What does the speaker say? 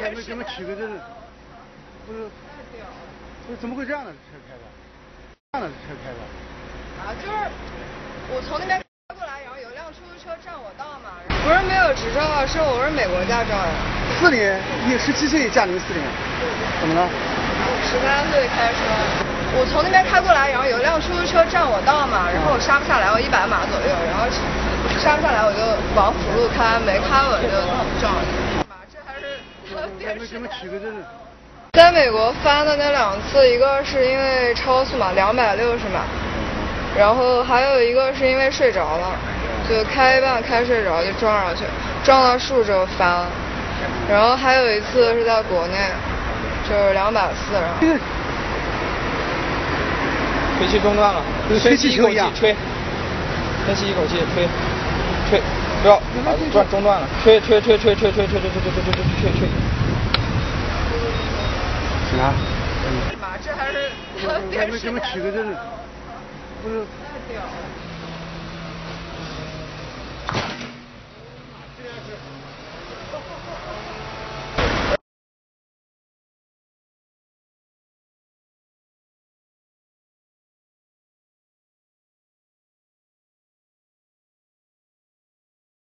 给我们取个这是，不是怎么会这样的车开的？这样的车开的？ 啊，就是我从那边开过来，然后有一辆出租车占我道嘛，不是没有执照啊，我是美国驾照呀。 4年，你17岁驾龄4年，怎么了 ？13岁开车，我从那边开过来，然后有一辆出租车占我道嘛，然后我刹不下来，我100码左右，然后刹不下来我就往辅路开，没开稳就撞了。这还是给我们取个这是。 在美国翻的那2次，一个是因为超速嘛，260码，然后还有一个是因为睡着了，就开一半开睡着就撞上去，撞到树之后翻了。然后还有一次是在国内，就是240，然后吹气中断了，深吸一口气吹，深吸一口气吹，不要中断了，吹。 行啊。 这还是给我们取个这是，不是。 太屌了。